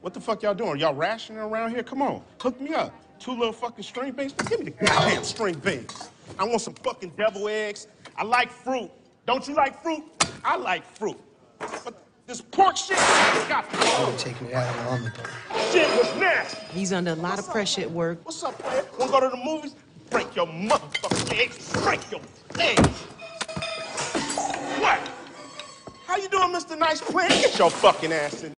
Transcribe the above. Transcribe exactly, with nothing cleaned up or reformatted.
What the fuck y'all doing? Y'all rationing around here? Come on, hook me up. Two little fucking string beans? Give me the goddamn string beans. I want some fucking devil eggs. I like fruit. Don't you like fruit? I like fruit. But this pork shit got to go. You're taking it out on the door. Shit was nasty. He's under a lot of pressure at work. What's up, player? Wanna go to the movies? Break your motherfucking legs. Break your legs. What? How you doing, Mister Nice Plan? Get your fucking ass in.